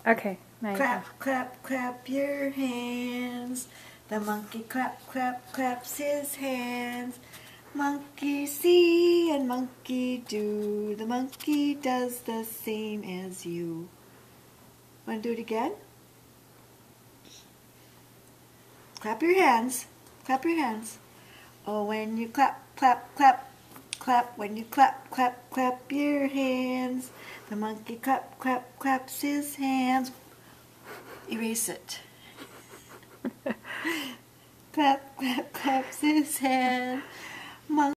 Okay, now you Clap, clap, clap your hands. The monkey clap, clap, claps his hands. Monkey see and monkey do. The monkey does the same as you. Want to do it again? Clap your hands. Clap your hands. Oh, when you clap, clap, clap, clap. When you clap, clap, clap your hands. The monkey clap, clap, claps his hands. Erase it. Clap, clap, claps his hands. Monkey